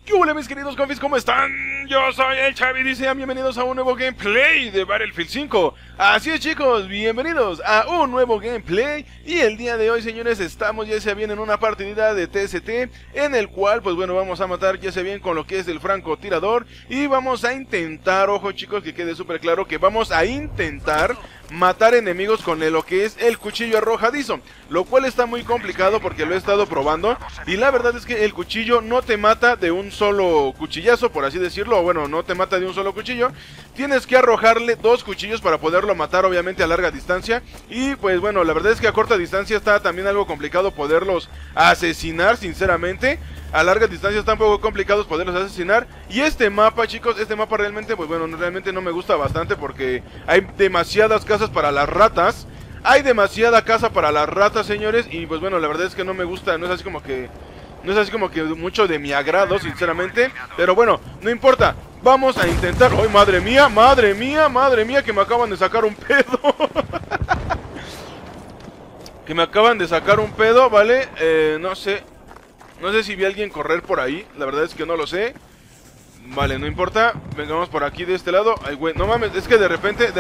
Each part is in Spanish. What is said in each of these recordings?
¿Qué hola mis queridos confis? ¿Cómo están? Yo soy el Chavi y sean bienvenidos a un nuevo gameplay de Battlefield 5. Así es chicos, bienvenidos a un nuevo gameplay. Y el día de hoy señores estamos ya sea bien en una partida de TST, en el cual pues bueno vamos a matar ya sea bien con lo que es el francotirador. Y vamos a intentar, ojo chicos que quede súper claro que vamos a intentar matar enemigos con lo que es el cuchillo arrojadizo, lo cual está muy complicado porque lo he estado probando y la verdad es que el cuchillo no te mata de un solo cuchillazo, por así decirlo, o bueno, no te mata de un solo cuchillo. Tienes que arrojarle dos cuchillos para poderlo matar, obviamente a larga distancia. Y pues bueno, la verdad es que a corta distancia está también algo complicado poderlos asesinar, sinceramente. A larga distancia está un poco complicado poderlos asesinar. Y este mapa, chicos, este mapa realmente, pues bueno, realmente no me gusta bastante porque hay demasiadas casas para las ratas. Hay demasiada casa para las ratas, señores. Y pues bueno, la verdad es que no me gusta, no es así como que mucho de mi agrado, sinceramente. Pero bueno, no importa. Vamos a intentar. ¡Ay, madre mía! ¡Madre mía! ¡Madre mía! Que me acaban de sacar un pedo. Que me acaban de sacar un pedo, ¿vale? No sé. No sé si vi a alguien correr por ahí. La verdad es que no lo sé. Vale, no importa. Vengamos por aquí de este lado. Ay, güey, no mames. Es que de repente.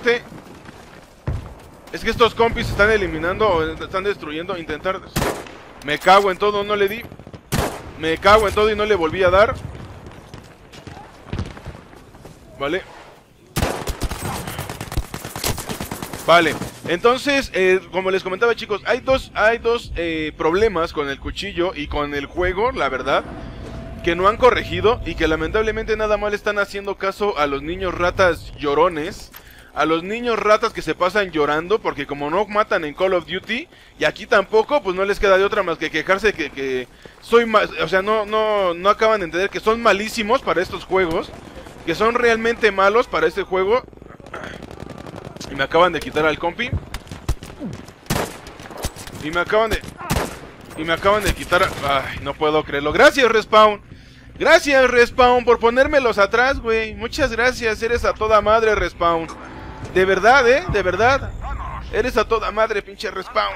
Es que estos compis se están eliminando o están destruyendo. Intentar. Me cago en todo, no le di. Me cago en todo y no le volví a dar. Vale. Vale, entonces, como les comentaba chicos, hay dos problemas con el cuchillo y con el juego, la verdad, que no han corregido y que lamentablemente nada más le están haciendo caso a los niños ratas llorones, a los niños ratas que se pasan llorando, porque como no matan en Call of Duty, y aquí tampoco, pues no les queda de otra más que quejarse que soy más, o sea, no acaban de entender que son malísimos para estos juegos, que son realmente malos para este juego. Y me acaban de quitar al compi. Y me acaban de quitar Ay, no puedo creerlo. Gracias, Respawn. Gracias, Respawn, por ponérmelos atrás, güey. Muchas gracias, eres a toda madre, Respawn. De verdad, de verdad. Eres a toda madre, pinche Respawn.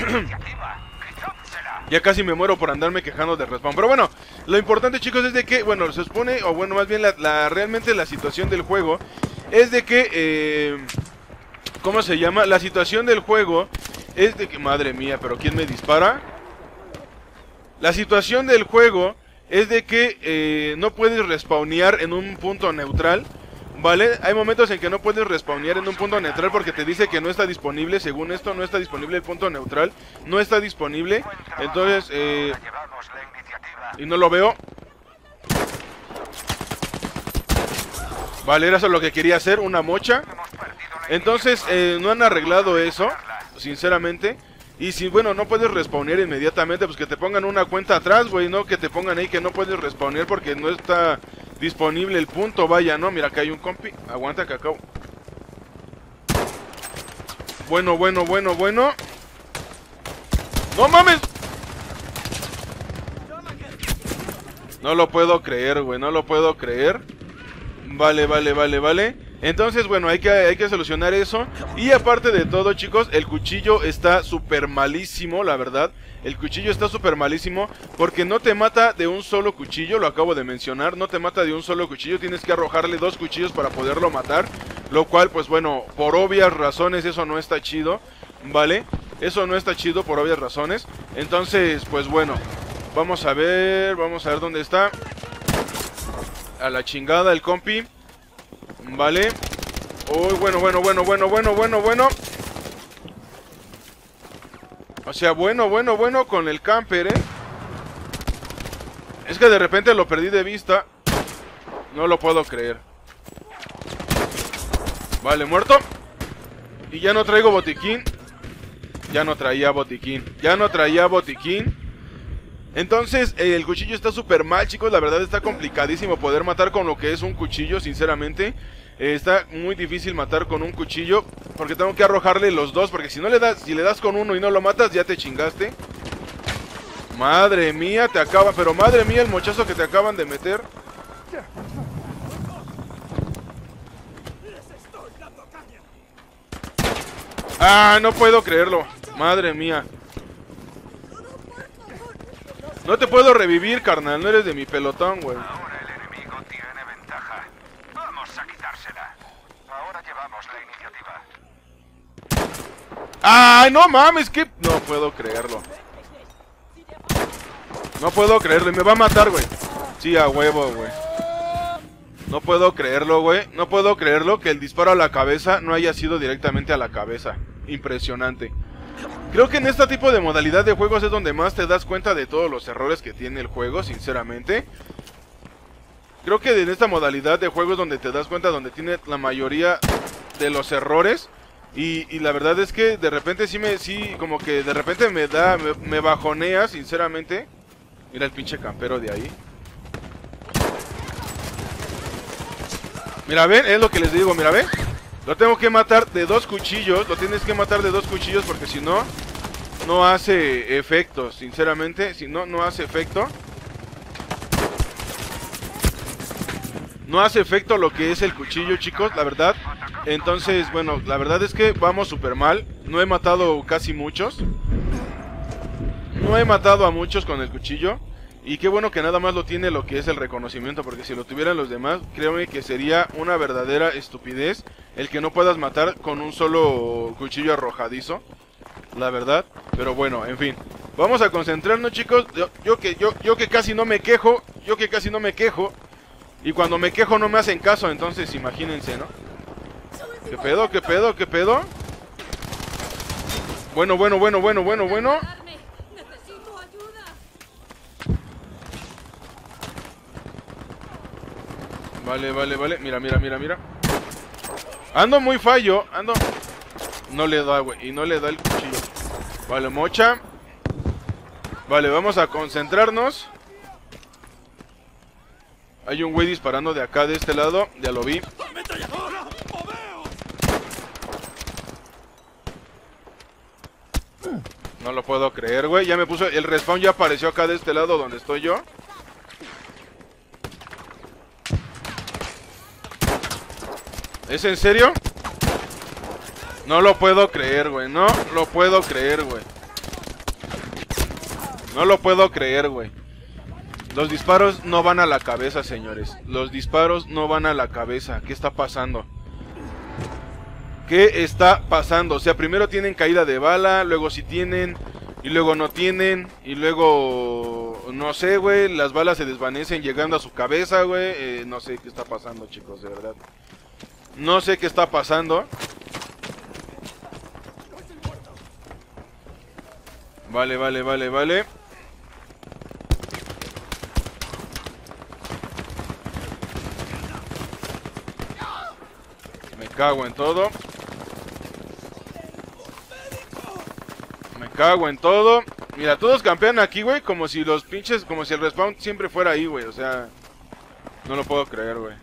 Ya casi me muero por andarme quejando de Respawn. Pero bueno, lo importante, chicos, es de que, bueno, se supone, o bueno, más bien realmente la situación del juego es de que, ¿cómo se llama? La situación del juego es de que... Madre mía, ¿pero quién me dispara? La situación del juego es de que no puedes respawnear en un punto neutral, ¿vale? Hay momentos en que no puedes respawnear en un punto neutral porque te dice que no está disponible. Según esto, no está disponible el punto neutral. No está disponible. Entonces, y no lo veo. Vale, era eso lo que quería hacer, una mocha. Entonces, no han arreglado eso, sinceramente. Y si, bueno, no puedes respawnear inmediatamente, pues que te pongan una cuenta atrás, güey, no que te pongan ahí que no puedes respawnear porque no está disponible el punto, vaya, ¿no? Mira, acá hay un compi, aguanta que acabo. Bueno. ¡No mames! No lo puedo creer, güey, no lo puedo creer. Vale. Entonces, bueno, hay que solucionar eso. Y aparte de todo, chicos, el cuchillo está súper malísimo, la verdad. El cuchillo está súper malísimo porque no te mata de un solo cuchillo, lo acabo de mencionar. No te mata de un solo cuchillo, tienes que arrojarle dos cuchillos para poderlo matar. Lo cual, pues bueno, por obvias razones eso no está chido, ¿vale? Eso no está chido por obvias razones. Entonces, pues bueno, vamos a ver dónde está. A la chingada el compi. Vale. Uy, bueno. O sea, bueno con el camper, Es que de repente lo perdí de vista. No lo puedo creer. Vale, muerto. Y ya no traigo botiquín. Ya no traía botiquín. Entonces, el cuchillo está súper mal, chicos. La verdad está complicadísimo poder matar con lo que es un cuchillo, sinceramente. Está muy difícil matar con un cuchillo porque tengo que arrojarle los dos. Porque si le das con uno y no lo matas, ya te chingaste. Madre mía, pero madre mía el mochazo que te acaban de meter. Ah, no puedo creerlo. Madre mía. No te puedo revivir, carnal. No eres de mi pelotón, güey. Ahora el enemigo tiene ventaja. Vamos a quitársela. Ahora llevamos la iniciativa. ¡Ay, no mames! Que... No puedo creerlo. No puedo creerlo. Y me va a matar, güey. Sí, a huevo, güey. No puedo creerlo, güey. No puedo creerlo que el disparo a la cabeza no haya sido directamente a la cabeza. Impresionante. Creo que en este tipo de modalidad de juegos es donde más te das cuenta de todos los errores que tiene el juego, sinceramente. Creo que en esta modalidad de juegos donde te das cuenta, donde tiene la mayoría de los errores. Y la verdad es que de repente como que de repente me bajonea, sinceramente. Mira el pinche campero de ahí. Mira, ven, es lo que les digo, mira, ven. Lo tengo que matar de 2 cuchillos. Lo tienes que matar de 2 cuchillos porque si no, no hace efecto. Sinceramente, si no, no hace efecto. No hace efecto lo que es el cuchillo, chicos, la verdad. Entonces, bueno, la verdad es que vamos súper mal. No he matado casi muchos. No he matado a muchos con el cuchillo. Y qué bueno que nada más lo tiene lo que es el reconocimiento, porque si lo tuvieran los demás, créeme que sería una verdadera estupidez el que no puedas matar con un solo cuchillo arrojadizo, la verdad. Pero bueno, en fin, vamos a concentrarnos, chicos. Yo que casi no me quejo, y cuando me quejo no me hacen caso, entonces imagínense, ¿no? ¿Qué pedo? ¿Qué pedo? ¿Qué pedo? Bueno. Vale. Mira. Ando muy fallo. No le da, güey. Y no le da el cuchillo. Vale, mocha. Vale, vamos a concentrarnos. Hay un güey disparando de acá, de este lado. Ya lo vi. No lo puedo creer, güey. Ya me puso... El respawn ya apareció acá de este lado donde estoy yo. ¿Es en serio? No lo puedo creer, güey. No lo puedo creer, güey. No lo puedo creer, güey. Los disparos no van a la cabeza, señores. Los disparos no van a la cabeza. ¿Qué está pasando? ¿Qué está pasando? O sea, primero tienen caída de bala, luego sí tienen, y luego no tienen, y luego... No sé, güey, las balas se desvanecen llegando a su cabeza, güey. No sé qué está pasando, chicos, de verdad. No sé qué está pasando. Vale. Me cago en todo. Mira, todos campean aquí, güey, como si los pinches, como si el respawn siempre fuera ahí, güey. O sea, no lo puedo creer, güey.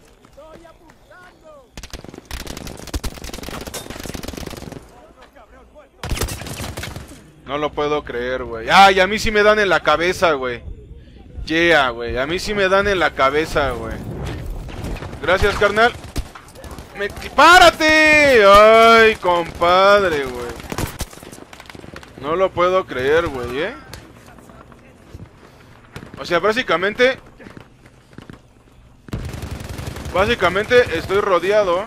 No lo puedo creer, güey. Ay, a mí sí me dan en la cabeza, güey. Yeah, güey. A mí sí me dan en la cabeza, güey. Gracias, carnal. ¡Párate! Ay, compadre, güey. No lo puedo creer, güey, O sea, básicamente estoy rodeado.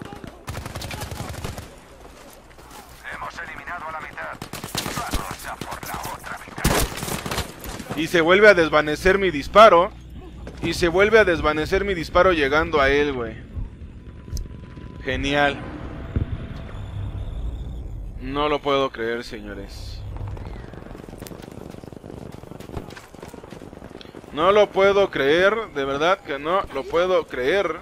Hemos eliminado a la mitad. Vamos a por la otra mitad. Y se vuelve a desvanecer mi disparo. Llegando a él, güey. Genial. No lo puedo creer, señores. No lo puedo creer. De verdad que no lo puedo creer.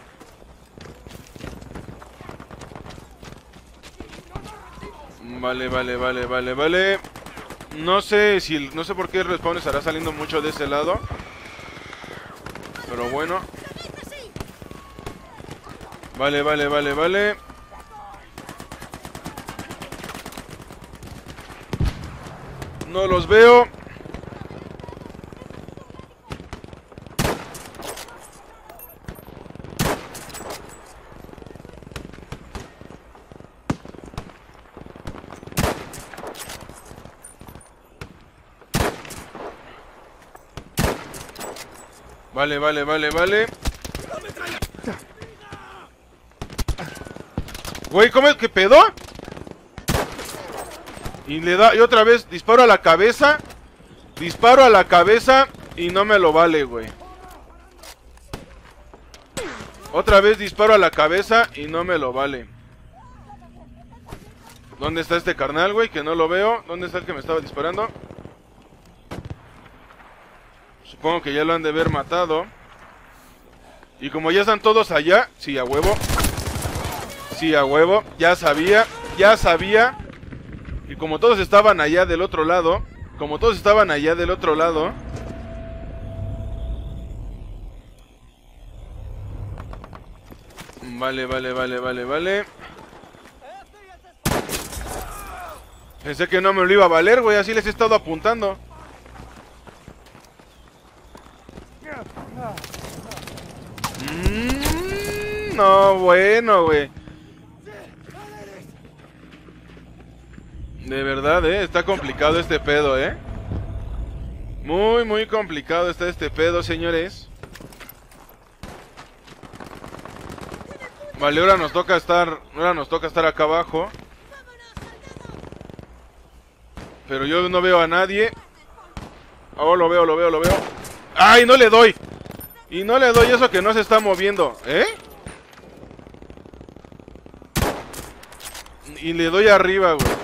Vale. No sé por qué el respawn estará saliendo mucho de ese lado. Pero bueno. Vale. No los veo. Vale, vale, vale, vale. Güey, ¿cómo es que pedo? Y le da, y otra vez disparo a la cabeza. Disparo a la cabeza y no me lo vale, güey. Otra vez disparo a la cabeza y no me lo vale. ¿Dónde está este carnal, güey? Que no lo veo. ¿Dónde está el que me estaba disparando? Supongo que ya lo han de haber matado. Y como ya están todos allá. Sí, a huevo. Sí, a huevo. Ya sabía. Ya sabía. Y como todos estaban allá del otro lado. Como todos estaban allá del otro lado. Vale, vale, vale, vale, vale. Pensé que no me lo iba a valer, güey. Así les he estado apuntando. No, bueno, güey. De verdad, está complicado este pedo, muy, muy complicado está este pedo, señores. Vale, ahora nos toca estar acá abajo. Pero yo no veo a nadie. Oh, lo veo. ¡Ay, no le doy! Y no le doy eso que no se está moviendo, Y le doy arriba, güey.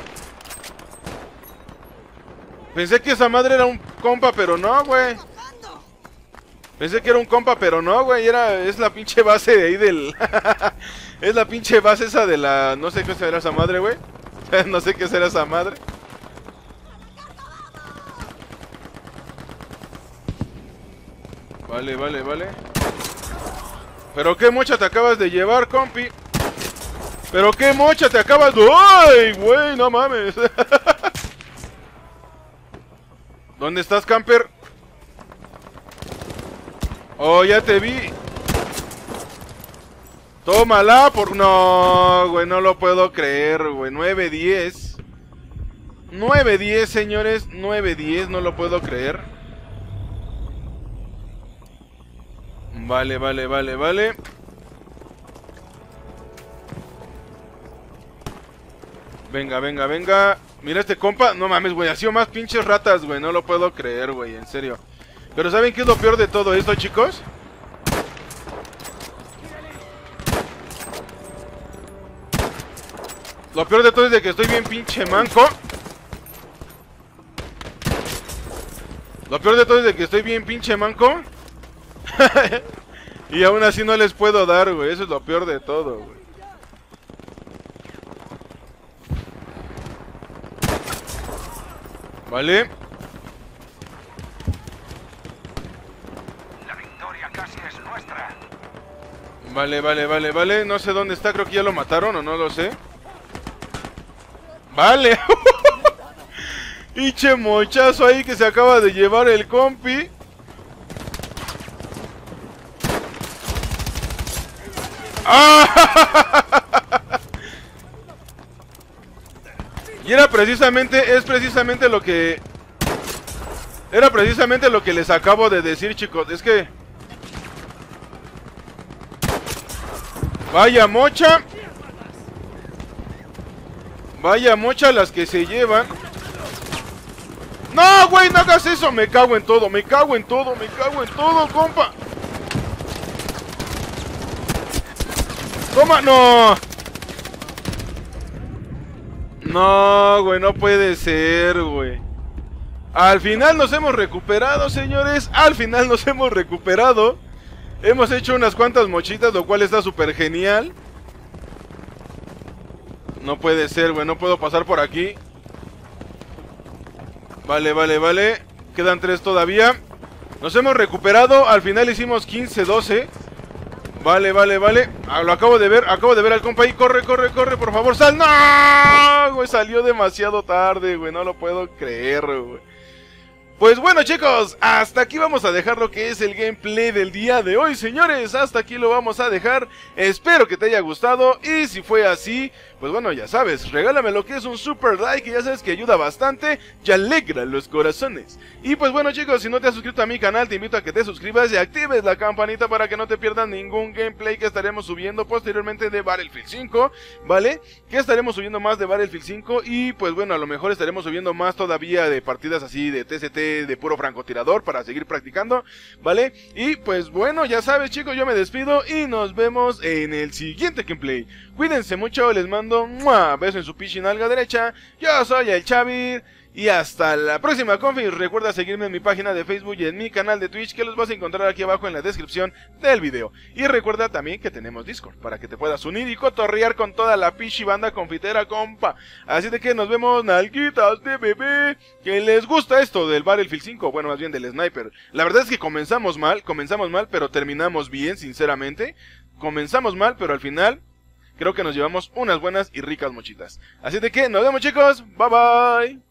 Pensé que esa madre era un compa, pero no, güey. Pensé que era un compa, pero no, güey. Es la pinche base de ahí del... Es la pinche base esa de la... No sé qué será esa madre, güey. No sé qué será esa madre. Vale, vale, vale. Pero qué mocha te acabas de llevar, compi. Pero qué mocha te acabas de... ¡Ay, güey! No mames. ¿Dónde estás, camper? Oh, ya te vi. Tómala por... No, güey, no lo puedo creer, güey. 9-10. 9-10, señores. 9-10, no lo puedo creer. Vale, vale, vale, vale. Venga, venga, venga. Mira este compa. No mames, güey. Ha sido más pinches ratas, güey. No lo puedo creer, güey. En serio. Pero ¿saben qué es lo peor de todo esto, chicos? Lo peor de todo es de que estoy bien pinche manco. Lo peor de todo es de que estoy bien pinche manco. Y aún así no les puedo dar, güey. Eso es lo peor de todo, güey. Vale. La victoria casi es nuestra. Vale, vale, vale, vale. No sé dónde está, creo que ya lo mataron o no lo sé. Vale. Pinche mochazo ahí que se acaba de llevar el compi. ¡Ah! Y es precisamente lo que... Era precisamente lo que les acabo de decir, chicos. Es que... Vaya mocha. Vaya mocha las que se llevan. No, güey, no hagas eso. Me cago en todo, me cago en todo, me cago en todo, compa. Toma, no. No, güey, no puede ser, güey. Al final nos hemos recuperado, señores. Al final nos hemos recuperado. Hemos hecho unas cuantas mochitas, lo cual está súper genial. No puede ser, güey, no puedo pasar por aquí. Vale, vale, vale. Quedan 3 todavía. Nos hemos recuperado, al final hicimos 15-12. Vale, vale, vale. Lo acabo de ver al compa ahí. Corre, corre, corre, por favor, sal. ¡No! Güey, salió demasiado tarde, güey, no lo puedo creer, güey. Pues bueno chicos, hasta aquí vamos a dejar lo que es el gameplay del día de hoy, señores. Hasta aquí lo vamos a dejar. Espero que te haya gustado y si fue así, pues bueno, ya sabes, regálame lo que es un super like, y ya sabes que ayuda bastante y alegra los corazones. Y pues bueno chicos, si no te has suscrito a mi canal, te invito a que te suscribas y actives la campanita para que no te pierdas ningún gameplay que estaremos subiendo posteriormente de Battlefield 5, ¿vale? Que estaremos subiendo más de Battlefield 5 y pues bueno, a lo mejor estaremos subiendo más todavía de partidas así de TCT de puro francotirador para seguir practicando, ¿vale? Y pues bueno, ya sabes chicos, yo me despido y nos vemos en el siguiente gameplay. Cuídense mucho, les mando un beso en su pinche nalga derecha. Yo soy el Xavi y hasta la próxima, confis. Recuerda seguirme en mi página de Facebook y en mi canal de Twitch, que los vas a encontrar aquí abajo en la descripción del video. Y recuerda también que tenemos Discord para que te puedas unir y cotorrear con toda la pinche banda confitera, compa. Así de que nos vemos, nalguitas de bebé. Que les gusta esto del Battlefield 5, bueno, más bien del Sniper. La verdad es que comenzamos mal, pero terminamos bien, sinceramente. Comenzamos mal, pero al final creo que nos llevamos unas buenas y ricas mochitas. Así de que nos vemos chicos, bye bye.